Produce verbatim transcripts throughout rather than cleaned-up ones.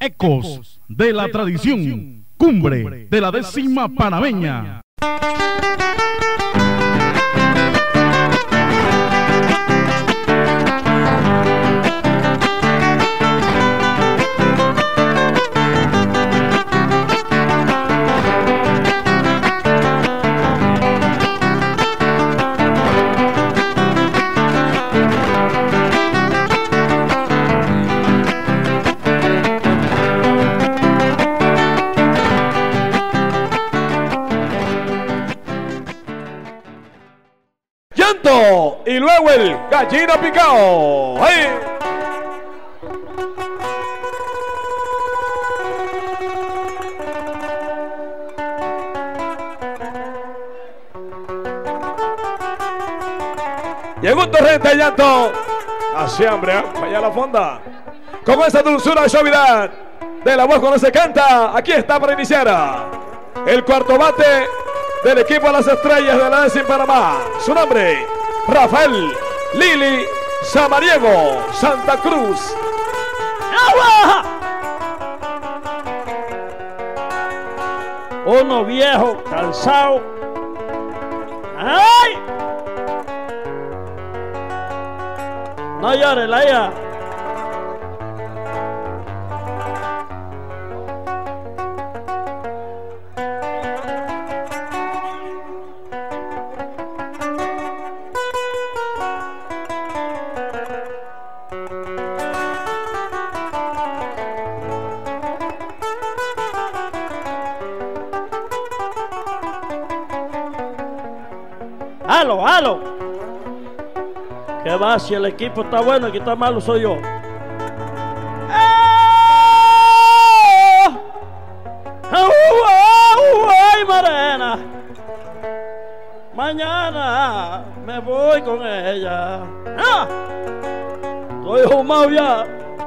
Ecos de la tradición, cumbre de la décima panameña. Y luego el gallina picao. ¡Ay! Llegó un torrente de llanto. Hace hambre, ¿eh? Vaya la fonda. Con esa dulzura y suavidad de la voz cuando se canta, aquí está para iniciar el cuarto bate del equipo de las estrellas de la décima Panamá. Su nombre, Rafael Lili Samaniego, Santa Cruz. ¡Agua! Uno viejo, cansado. ¡Ay! No llores, Laia. ¡Halo, halo! ¿Qué va? Si el equipo está bueno y que está malo soy yo. ¡Ay, morena! Mañana me voy con ella. ¡Ah! Estoy fumado ya.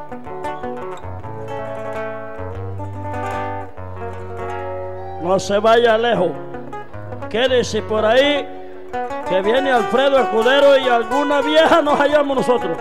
No se vaya lejos. Quédese por ahí, que viene Alfredo Escudero y alguna vieja nos hallamos nosotros.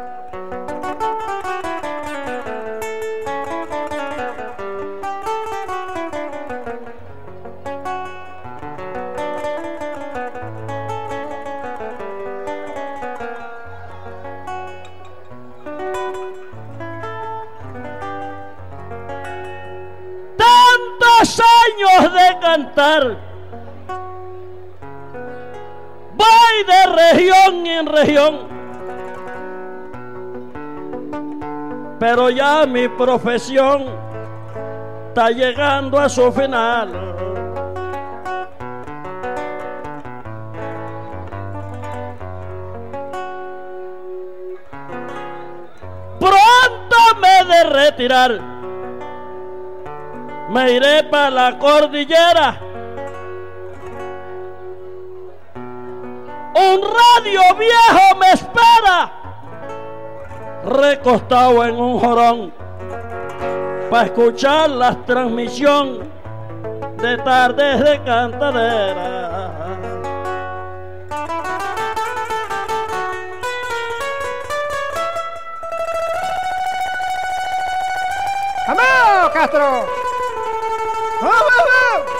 Tantos años de cantar. Voy de región en región, pero ya mi profesión está llegando a su final. Pronto me he de retirar, me iré para la cordillera. Un radio viejo me espera, recostado en un jorón, para escuchar la transmisión de tardes de cantadera. ¡Vamos, Castro! ¡Vamos, vamos!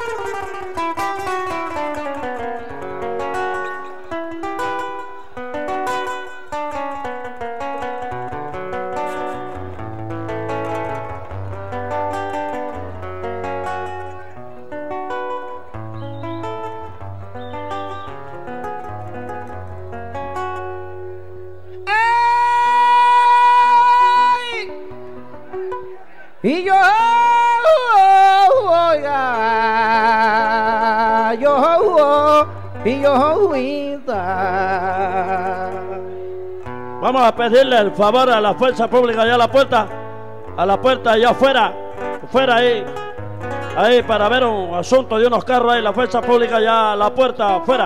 Y yo, oiga, yo, y yo, vamos a pedirle el favor a la fuerza pública allá a la puerta, a la puerta allá afuera, afuera ahí, ahí para ver un asunto de unos carros ahí, la fuerza pública allá a la puerta afuera.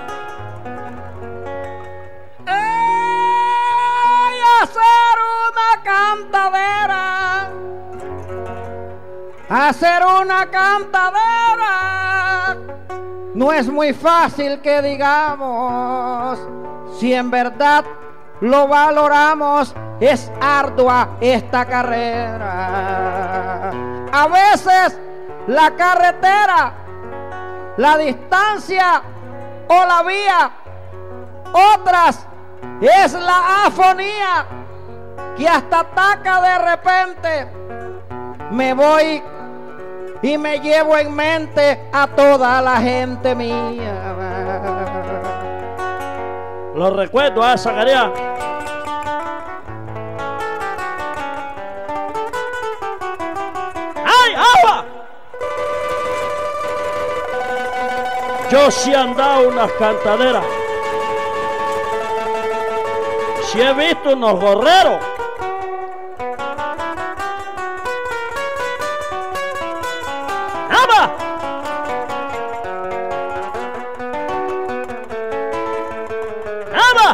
hacer una Hacer una cantadera no es muy fácil que digamos. Si en verdad lo valoramos, es ardua esta carrera. A veces la carretera, la distancia o la vía, otras es la afonía que hasta ataca de repente. Me voy y me llevo en mente a toda la gente mía. Lo recuerdo a Zacarías. ¡Ay, agua! Yo sí he andado unas cantaderas. Sí he visto unos gorreros. ¡Agua! ¡Agua!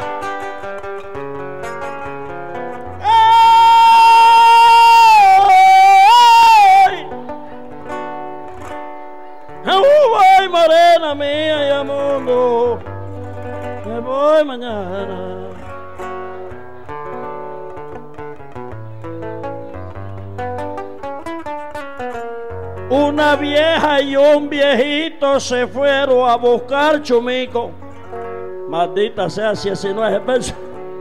¡Ay! ¡Ay, morena mía y al mundo! Me voy mañana. Una vieja y un viejito se fueron a buscar chumico. Maldita sea si ese no es el verso.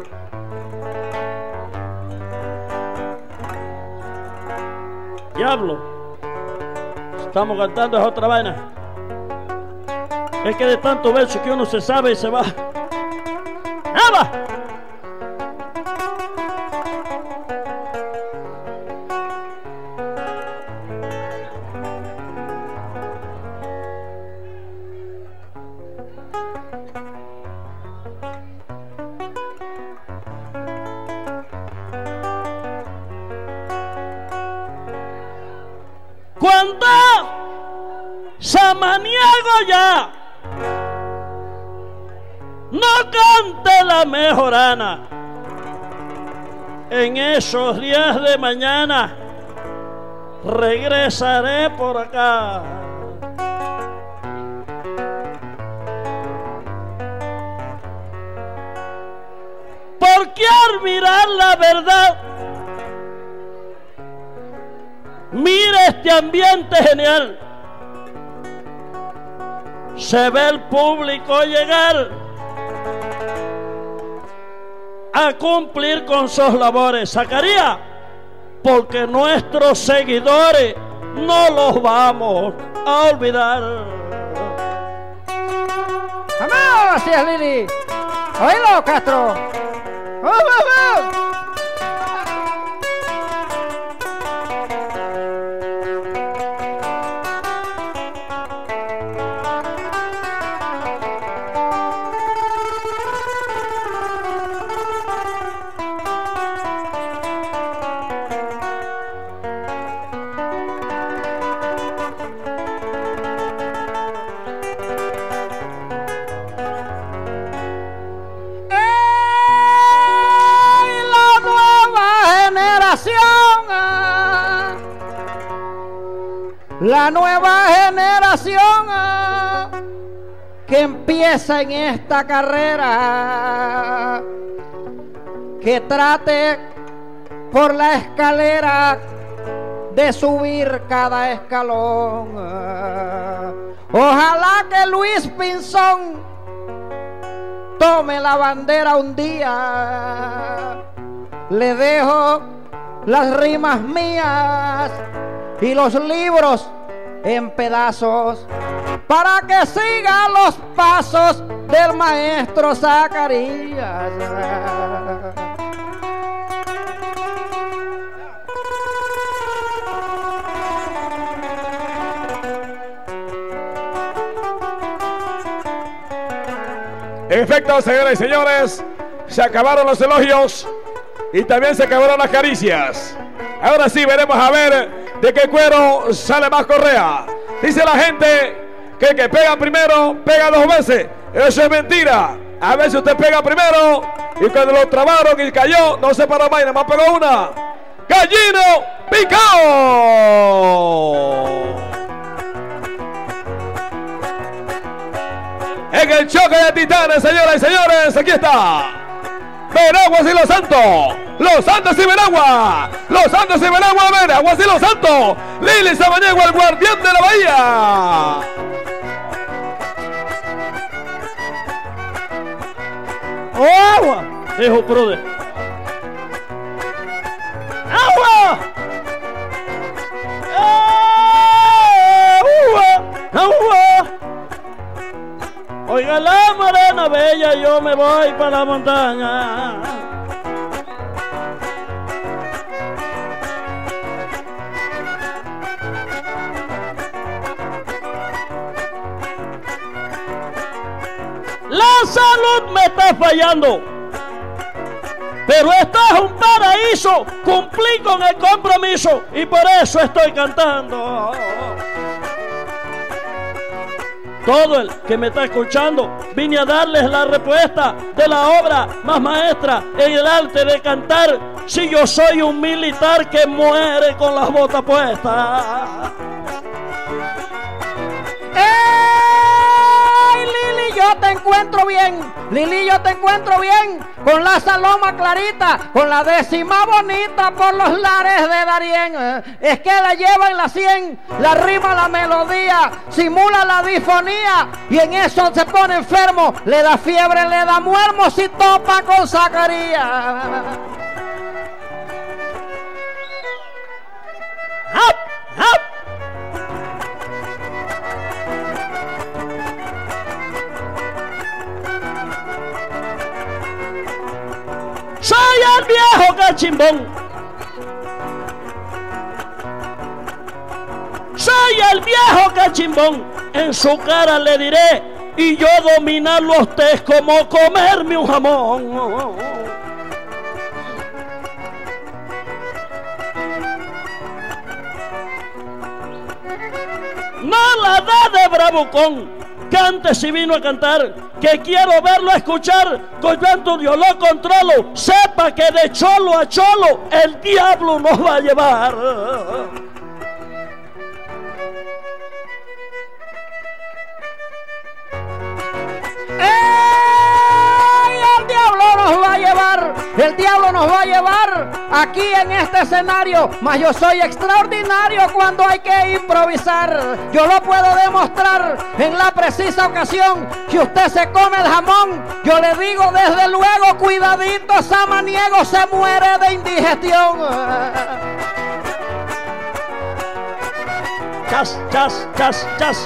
Diablo, estamos cantando es otra vaina. Es que de tanto verso que uno se sabe y se va. ¡Ava! Cuando samaniego ya no cante la mejorana, en esos días de mañana regresaré por acá. Porque al mirar la verdad, mira este ambiente genial. Se ve el público llegar a cumplir con sus labores. Zacarías, porque nuestros seguidores no los vamos a olvidar. ¡Vamos! Así es, Lili. ¡Oílo, Castro! ¡Uh, uh, uh! La nueva generación ah, que empieza en esta carrera, que trate por la escalera de subir cada escalón. Ah, ojalá que Luis Pinzón tome la bandera un día. Le dejo las rimas mías y los libros en pedazos para que siga los pasos del maestro Zacarías. En efecto, señoras y señores, se acabaron los elogios y también se acabaron las caricias. Ahora sí veremos a ver de qué cuero sale más correa. Dice la gente que el que pega primero pega dos veces. Eso es mentira. A veces usted pega primero y cuando lo trabaron y cayó, no se paró más y nada más pegó una. Gallino Picao. En el choque de titanes, señoras y señores, aquí está Veraguas y Los Santos. Los Santos y Veragua. Los Santos y Veragua, Veraguas y Los Santos. Lili Samaniego, el guardián de la bahía. ¡Agua! Dijo Prude. ¡Agua! ¡Agua! ¡Agua! Oiga la morena bella, yo me voy para la montaña. La salud me está fallando, pero esto es un paraíso. Cumplí con el compromiso y por eso estoy cantando. Todo el que me está escuchando, vine a darles la respuesta de la obra más maestra en el arte de cantar. Si yo soy un militar que muere con las botas puestas. ¡Ey, Lili, yo te encuentro bien! Lili, yo te encuentro bien, con la saloma clarita, con la décima bonita por los lares de Darién. Es que la lleva en la cien, la rima, la melodía, simula la disfonía, y en eso se pone enfermo, le da fiebre, le da muermo si topa con Zacarías. ¡Hap! ¡Hap! Soy el viejo cachimbón. Soy el viejo cachimbón. En su cara le diré, y yo dominarlo a usted es como comerme un jamón. No la da de bravucón. Cante si vino a cantar, que quiero verlo a escuchar, con llanto yo lo controlo. Sepa que de cholo a cholo el diablo nos va a llevar. ¡Ey! El diablo nos va a llevar, el diablo nos va a llevar aquí en este escenario, mas yo soy extraordinario cuando hay que improvisar. Yo lo puedo demostrar en la precisa ocasión. Si usted se come el jamón, yo le digo desde luego, cuidadito, Samaniego se muere de indigestión. Chas, chas, chas, chas.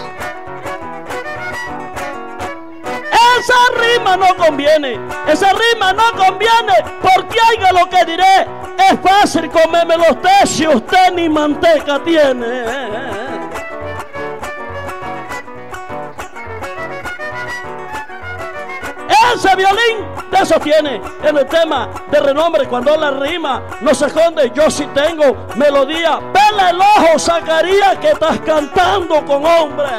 Esa rima no conviene, esa rima no conviene, porque haga lo que diré. Es fácil comérmelo usted si usted ni manteca tiene. Ese violín te sostiene en el tema de renombre. Cuando la rima no se esconde, yo sí tengo melodía. Pela el ojo, Zacarías, que estás cantando con hombre.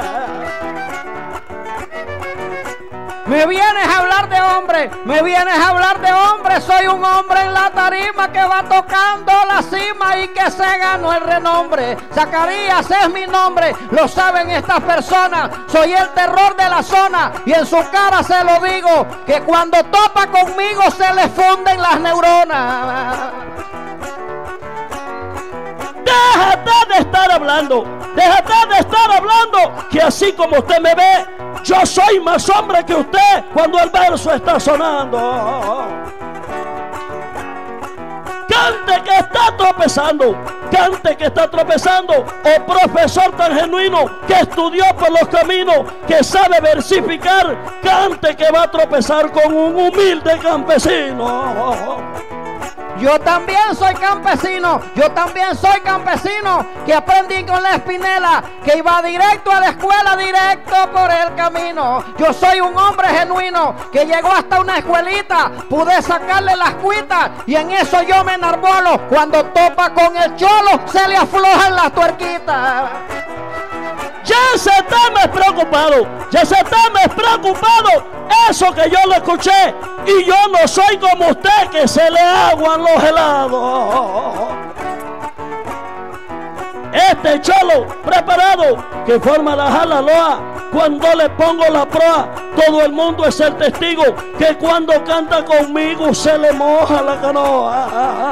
Me vienes a hablar de hombre, me vienes a hablar de hombre. Soy un hombre en la tarima que va tocando la cima y que se ganó el renombre. Zacarías es mi nombre, lo saben estas personas. Soy el terror de la zona y en su cara se lo digo, que cuando topa conmigo se le funden las neuronas. Déjate de estar hablando, déjate de estar hablando, que así como usted me ve, yo soy más hombre que usted cuando el verso está sonando. Cante que está tropezando, cante que está tropezando, oh profesor tan genuino que estudió por los caminos, que sabe versificar, cante que va a tropezar con un humilde campesino. Yo también soy campesino, yo también soy campesino, que aprendí con la Espinela, que iba directo a la escuela, directo por el camino. Yo soy un hombre genuino, que llegó hasta una escuelita, pude sacarle las cuitas, y en eso yo me enarbolo. Cuando topa con el cholo, se le aflojan las tuerquitas. Ya se está más preocupado, ya se está más preocupado. Eso que yo lo escuché, y yo no soy como usted que se le aguan los helados. este cholo preparado que forma la jala loa. Cuando le pongo la proa, todo el mundo es el testigo que cuando canta conmigo se le moja la canoa.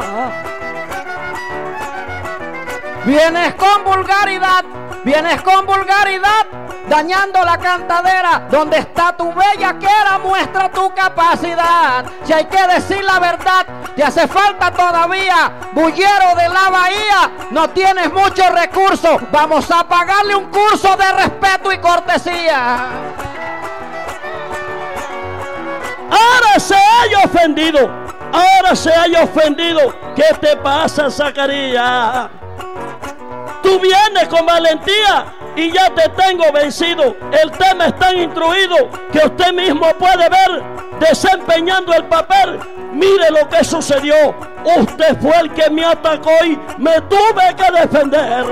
Vienes con vulgaridad, vienes con vulgaridad, dañando la cantadera. Donde está tu bellaquera, muestra tu capacidad. Si hay que decir la verdad, te hace falta todavía. Bullero de la bahía, no tienes muchos recursos. Vamos a pagarle un curso de respeto y cortesía. Ahora se haya ofendido, ahora se haya ofendido. ¿Qué te pasa, Zacarías? Tú vienes con valentía y ya te tengo vencido. El tema es tan instruido que usted mismo puede ver desempeñando el papel. Mire lo que sucedió. Usted fue el que me atacó y me tuve que defender.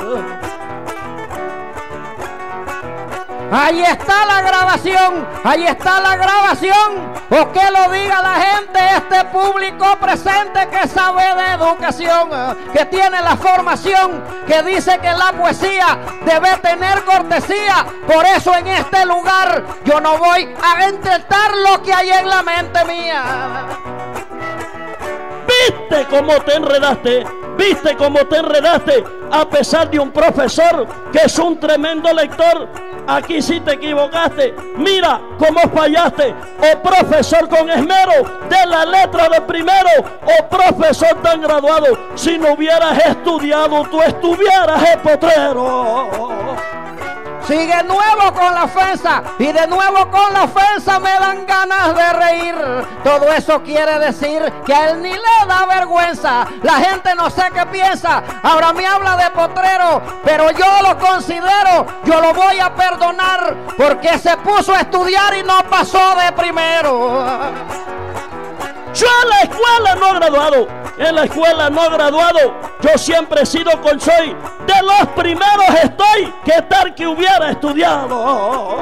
Ahí está la grabación, ahí está la grabación. O que lo diga la gente, este público presente que sabe de educación, que tiene la formación, que dice que la poesía debe tener cortesía. Por eso en este lugar yo no voy a intentar lo que hay en la mente mía. ¿Viste cómo te enredaste? ¿Viste cómo te enredaste? A pesar de un profesor que es un tremendo lector, aquí sí te equivocaste. Mira cómo fallaste. O profesor con esmero de la letra de primero, o profesor tan graduado. Si no hubieras estudiado, tú estuvieras en potrero. Sigue nuevo con la ofensa y de nuevo con la ofensa me dan ganas de reír. Todo eso quiere decir que a él ni le da vergüenza. La gente no sé qué piensa, ahora me habla de potrero, pero yo lo considero, yo lo voy a perdonar porque se puso a estudiar y no pasó de primero. Yo en la escuela no he graduado, en la escuela no he graduado. Yo siempre he sido consoy, de los primeros estoy, que tal que hubiera estudiado.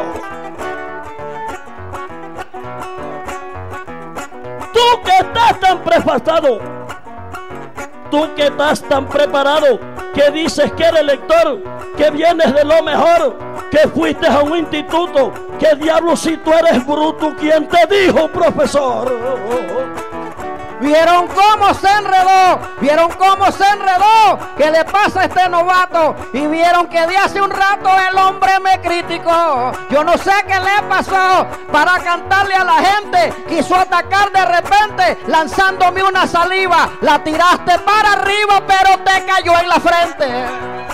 Tú que estás tan prefactado, tú que estás tan preparado, que dices que eres lector, que vienes de lo mejor, que fuiste a un instituto. ¿Qué diablo si tú eres bruto? ¿Quién te dijo, profesor? ¿Vieron cómo se enredó? ¿Vieron cómo se enredó? ¿Qué le pasa a este novato? Y vieron que de hace un rato el hombre me criticó. Yo no sé qué le pasó para cantarle a la gente. Quiso atacar de repente lanzándome una saliva. La tiraste para arriba pero te cayó en la frente.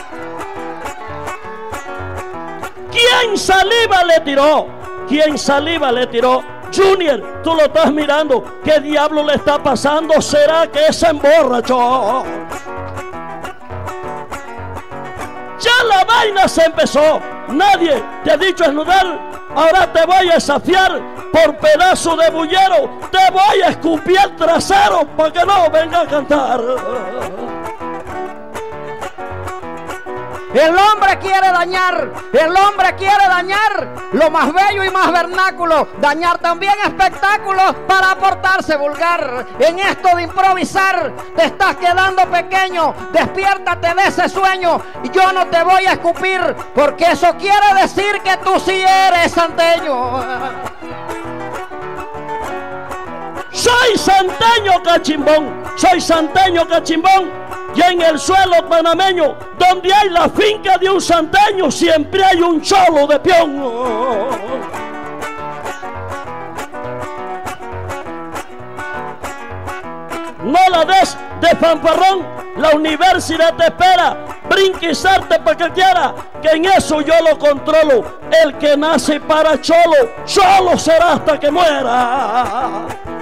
¿Quién saliva le tiró? ¿Quién saliva le tiró? Junior, tú lo estás mirando. ¿Qué diablo le está pasando? ¿Será que se emborrachó? Ya la vaina se empezó. Nadie te ha dicho esnudar. Ahora te voy a desafiar por pedazo de bullero. Te voy a escupir el trasero para que no venga a cantar. El hombre quiere dañar, el hombre quiere dañar lo más bello y más vernáculo, dañar también espectáculos para portarse vulgar. En esto de improvisar te estás quedando pequeño, despiértate de ese sueño y yo no te voy a escupir porque eso quiere decir que tú sí eres santeño. Soy santeño cachimbón, soy santeño cachimbón. Y en el suelo panameño, donde hay la finca de un santeño, siempre hay un cholo de peón. No la des de fanfarrón, la universidad te espera. Brinquizarte para que quiera, que en eso yo lo controlo. El que nace para cholo, cholo será hasta que muera.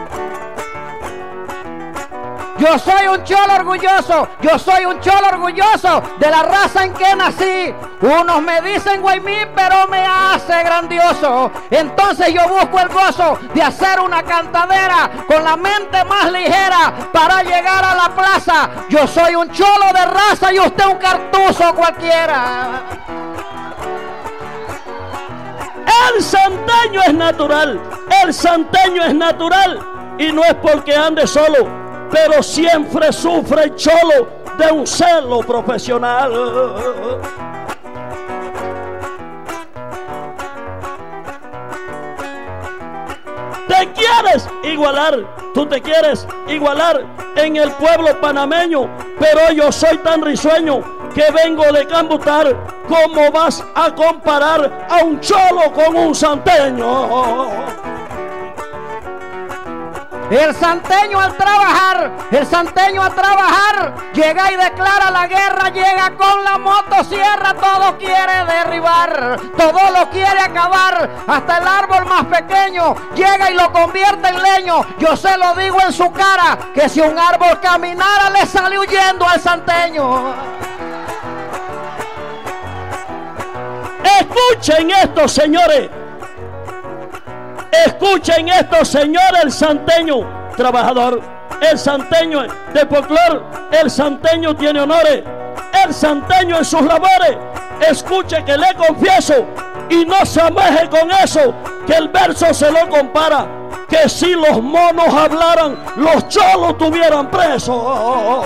Yo soy un cholo orgulloso, yo soy un cholo orgulloso de la raza en que nací. Unos me dicen guaymí, pero me hace grandioso. Entonces yo busco el gozo de hacer una cantadera con la mente más ligera para llegar a la plaza. Yo soy un cholo de raza y usted un cartuzo cualquiera. El santeño es natural, el santeño es natural. Y no es porque ande solo, pero siempre sufre el cholo de un celo profesional. Te quieres igualar, tú te quieres igualar en el pueblo panameño, pero yo soy tan risueño que vengo de Cambutar. ¿Cómo vas a comparar a un cholo con un santeño? El santeño al trabajar, el santeño a trabajar, llega y declara la guerra, llega con la motosierra, todo quiere derribar, todo lo quiere acabar, hasta el árbol más pequeño, llega y lo convierte en leño. Yo se lo digo en su cara, que si un árbol caminara le sale huyendo al santeño. Escuchen esto, señores. Escuchen esto, señores. El santeño trabajador, el santeño de folclor, el santeño tiene honores, el santeño en sus labores. Escuche que le confieso y no se ameje con eso, que el verso se lo compara, que si los monos hablaran, los cholos tuvieran presos.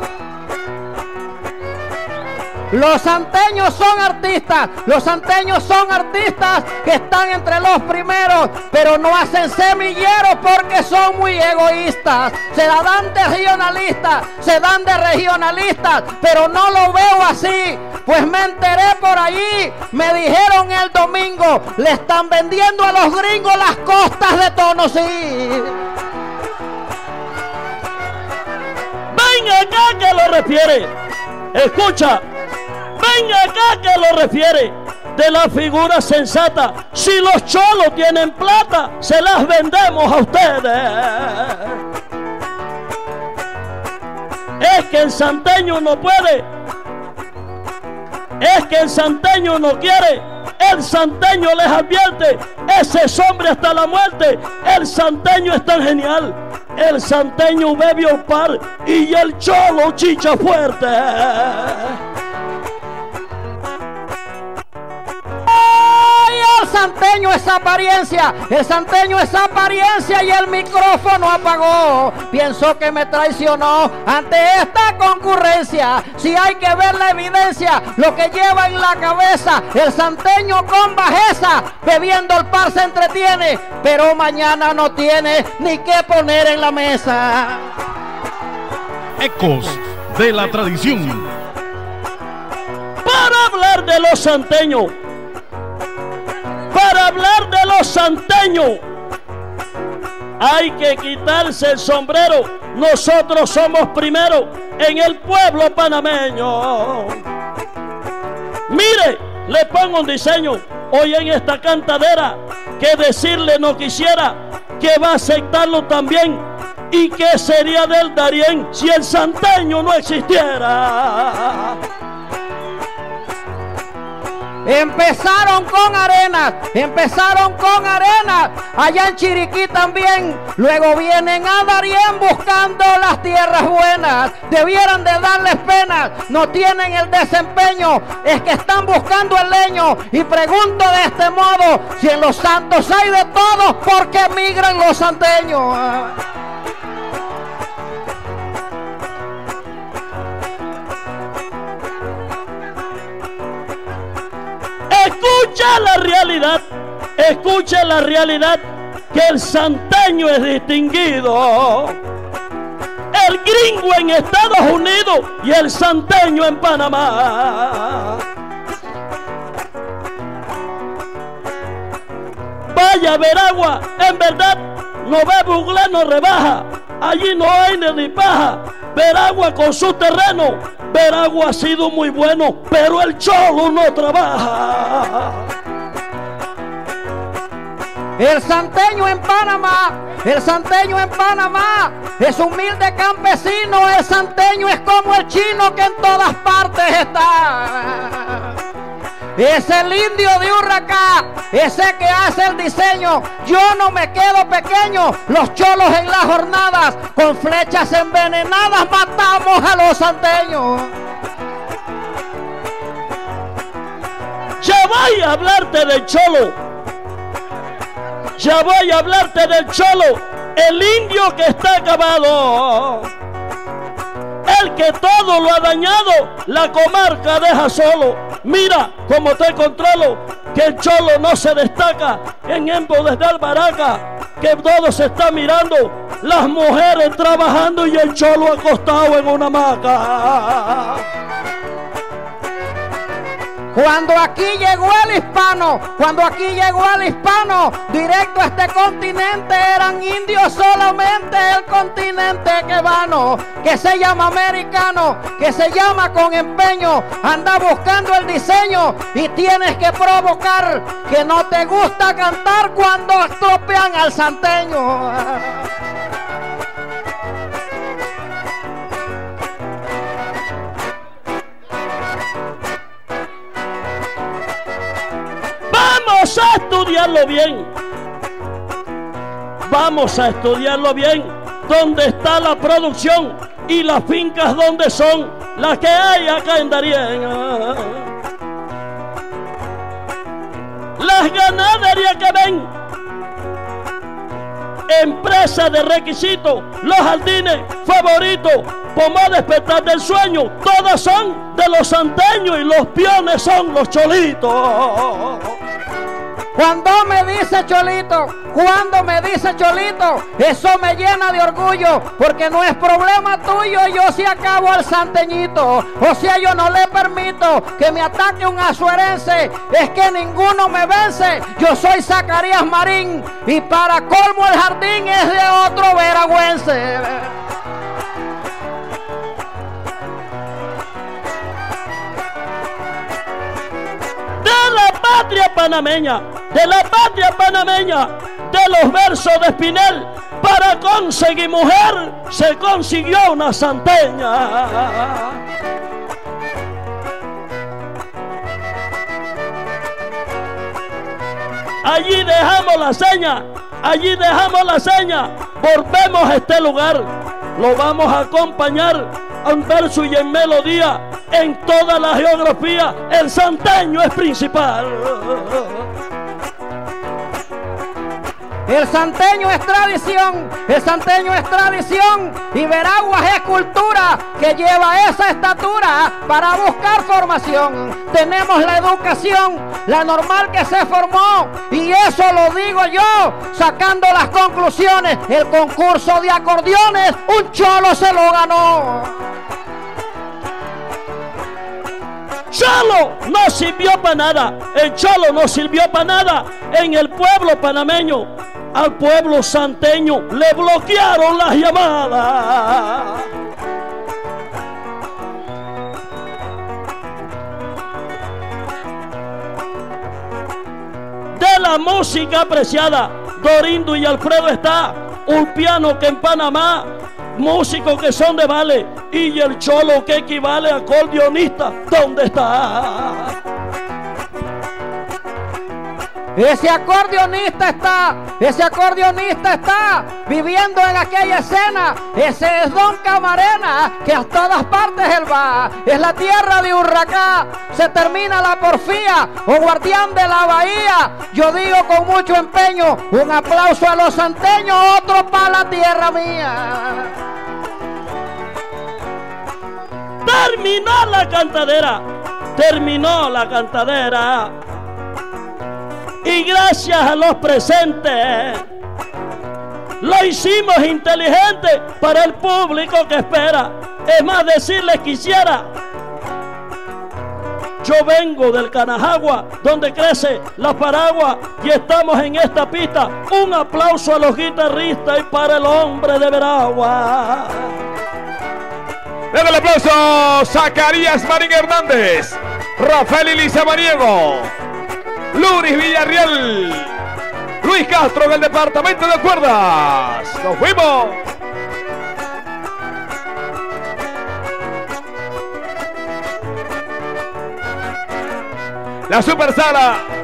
Los santeños son artistas, los santeños son artistas que están entre los primeros, pero no hacen semilleros porque son muy egoístas. Se la dan de regionalistas, se dan de regionalistas, pero no lo veo así, pues me enteré por allí, me dijeron el domingo, le están vendiendo a los gringos las costas de Tonosí. Ven acá que lo refiere, escucha. Ven acá que lo refiere de la figura sensata. Si los cholos tienen plata, se las vendemos a ustedes. Es que el santeño no puede. Es que el santeño no quiere. El santeño les advierte, ese es hombre hasta la muerte. El santeño es tan genial. El santeño bebe un par y el cholo chicha fuerte. El santeño es apariencia, el santeño es apariencia y el micrófono apagó. Pienso que me traicionó ante esta concurrencia. Si hay que ver la evidencia, lo que lleva en la cabeza, el santeño con bajeza, bebiendo el par se entretiene, pero mañana no tiene ni qué poner en la mesa. Ecos de la tradición. Para hablar de los santeños, para hablar de los santeños, hay que quitarse el sombrero. Nosotros somos primeros en el pueblo panameño. Mire, le pongo un diseño hoy en esta cantadera que decirle no quisiera, que va a aceptarlo también. ¿Y qué sería del Darién si el santeño no existiera? Empezaron con arenas, empezaron con arenas, allá en Chiriquí también, luego vienen a Darién buscando las tierras buenas. Debieran de darles pena, no tienen el desempeño, es que están buscando el leño. Y pregunto de este modo, si en Los Santos hay de todos, ¿por qué migran los santeños? Escucha la realidad, escucha la realidad, que el santeño es distinguido. El gringo en Estados Unidos y el santeño en Panamá. Vaya a Veragua, en verdad, no ve bugle, no rebaja. Allí no hay ni paja. Veragua con su terreno, Veragua ha sido muy bueno, pero el cholo no trabaja. El santeño en Panamá, el santeño en Panamá es humilde campesino. El santeño es como el chino que en todas partes está. Es el indio de Urracá, ese que hace el diseño. Yo no me quedo pequeño. Los cholos en las jornadas, con flechas envenenadas, matamos a los santeños. Ya voy a hablarte del cholo. Ya voy a hablarte del cholo. el indio que está acabado, el que todo lo ha dañado, la comarca deja solo. Mira cómo te controlo, que el cholo no se destaca en Embo desde Albaraca, que todo se está mirando, las mujeres trabajando y el cholo acostado en una hamaca. Cuando aquí llegó el hispano, cuando aquí llegó el hispano, directo a este continente, eran indios solamente, el continente que vano, que se llama americano, que se llama con empeño, anda buscando el diseño y tienes que provocar que no te gusta cantar cuando estropean al santeño. Vamos a estudiarlo bien. Vamos a estudiarlo bien. ¿Dónde está la producción? Y las fincas donde son las que hay acá en Darién. Las ganaderías que ven, empresas de requisitos, los jardines favoritos, Pomar despertar del sueño, todas son de los santeños y los piones son los cholitos. Cuando me dice cholito, cuando me dice cholito, eso me llena de orgullo, porque no es problema tuyo, yo si acabo al santeñito. O sea, yo no le permito que me ataque un azuerense, es que ninguno me vence. Yo soy Zacarías Marín y para colmo el jardín es de otro veragüense. De la patria panameña, de la patria panameña, de los versos de Espinel, para conseguir mujer se consiguió una santeña. Allí dejamos la seña, allí dejamos la seña, volvemos a este lugar, lo vamos a acompañar en verso y en melodía, en toda la geografía, el santeño es principal. El santeño es tradición, el santeño es tradición y Veraguas es cultura que lleva esa estatura para buscar formación. Tenemos la educación, la normal que se formó y eso lo digo yo, sacando las conclusiones. El concurso de acordeones, un cholo se lo ganó. Cholo no sirvió para nada, el cholo no sirvió para nada en el pueblo panameño. Al pueblo santeño le bloquearon las llamadas. De la música apreciada, Dorindo y Alfredo está, un piano que en Panamá, músicos que son de vale, y el cholo que equivale a acordeonista, ¿dónde está? Ese acordeonista está, ese acordeonista está viviendo en aquella escena. Ese es Don Camarena, que a todas partes él va. Es la tierra de Urracá, se termina la porfía, o guardián de la bahía. Yo digo con mucho empeño, un aplauso a los santeños, otro para la tierra mía. Terminó la cantadera, terminó la cantadera. Y gracias a los presentes, lo hicimos inteligente para el público que espera. Es más, decirles quisiera, yo vengo del Canajagua, donde crece la paragua, y estamos en esta pista. Un aplauso a los guitarristas y para el hombre de Veragua. Denle el aplauso, Zacarías Marín Hernández, Rafael Elisa Maniego, Luris Villarreal, Luis Castro del departamento de cuerdas. ¡Nos fuimos! La super sala